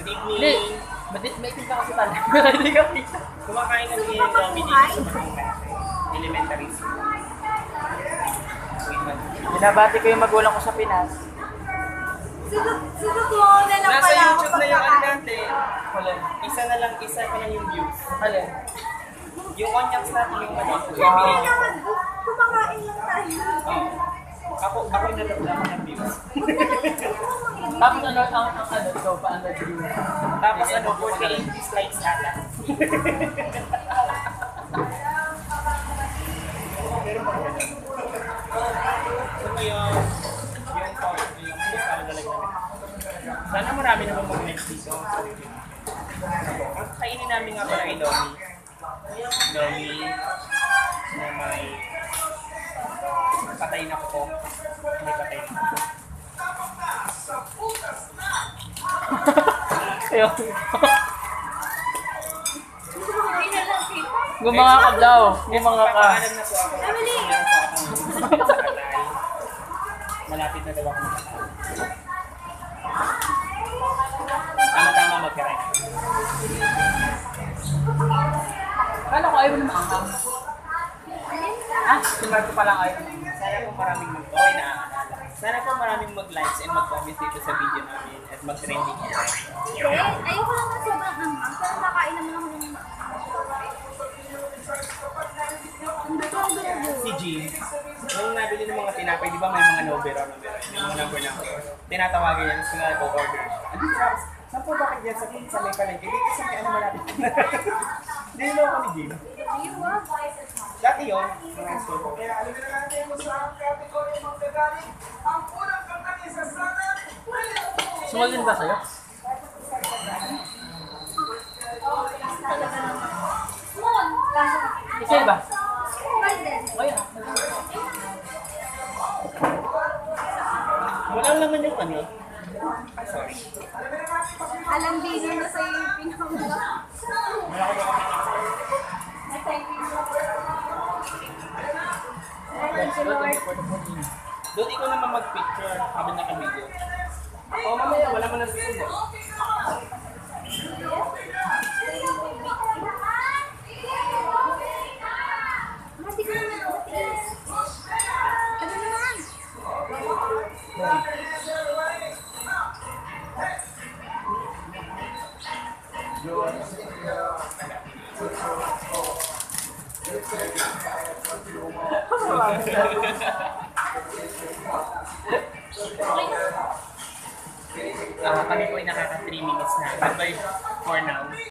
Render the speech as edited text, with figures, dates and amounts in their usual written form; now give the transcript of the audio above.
Good Hindi. evening. May tinta kasi pala. Hindi ka kita. Kumakain kami ng Dominic sa Barangay. Elementary school. Binabati ko yung magulang ko sa Pinas. Sinutuwa na lang Nasa pala ako YouTube na yung ano pagkakain. natin. Alin? Isa pa lang yung views. Alin? Yung onyx natin yung ano. Siyempre naman, kumakain lang tayo. Oh. Ako yung nalaglaman ng views. Tapos ano, ang ano, so, paano view? Tapos ano, 48 dislikes ata. So yung thought, yung pinagkakalalag sana marami naman mag-next dito. Ang kainin namin nga pala ay Domi. Domi na may patay na ko. May patay na ko. Ayun. Hindi na lang kita. Gumanga ka daw. Gumanga ka. Papaalam na po ako. Kasi meron po akong patay. Malapit na daw ako makatay. Tama-tama mag-correct. Kala ko ayaw mo na maanghang. Ah, si Marco pa lang ayaw. Sana po maraming mag-toy na sana po maraming mag-likes and mag-comments dito sa video namin at mag-trending. Ayoko lang na sobrang hanghang. Pero nakain naman ako ng Si Jean, nung nabili ng mga tinapay, di ba may mga numero, may mga number. Tinatawagan yan sila nag-order. Andi Traps, saan po bakit yan sa may palengke? Dito sa may ano malapit. Hindi mo ako ni Jean. Dati yun, mga store ko. Kaya alam na natin mo sa kategory ng magaling, ang unang kantang sa sana. Small din ba sa'yo? Isa ba? Ayun. Walang laman yung ano. Sorry. Alam din na sa iyo yung pinamula. Doon ikaw naman mag-picture habang naka-video. O mamaya, wala mo na susunod. Mati ko naman ako. Ano naman? Kami po ay nakaka 3 minutes na. Goodbye for now.